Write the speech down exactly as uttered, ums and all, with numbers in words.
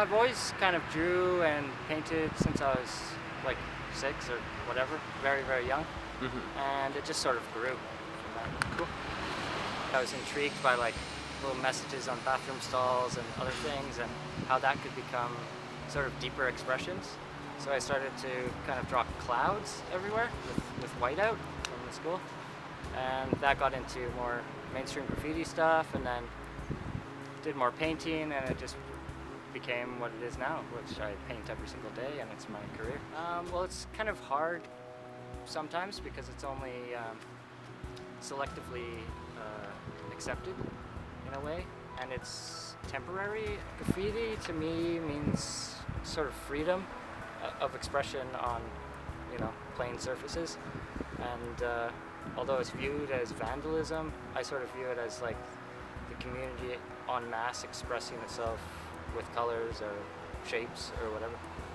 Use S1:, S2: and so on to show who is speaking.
S1: I've always kind of drew and painted since I was like six or whatever, very, very young. Mm-hmm. And it just sort of grew from that.
S2: Cool.
S1: I was intrigued by like little messages on bathroom stalls and other things and how that could become sort of deeper expressions. So I started to kind of draw clouds everywhere with, with whiteout from the school. And that got into more mainstream graffiti stuff, and then did more painting, and it just became what it is now, which I paint every single day, and it's my career. Um, well, it's kind of hard sometimes because it's only um, selectively uh, accepted in a way, and it's temporary. Graffiti to me means sort of freedom of expression on, you know, plain surfaces, and uh, although it's viewed as vandalism, I sort of view it as like the community en masse expressing itself with colors or shapes or whatever.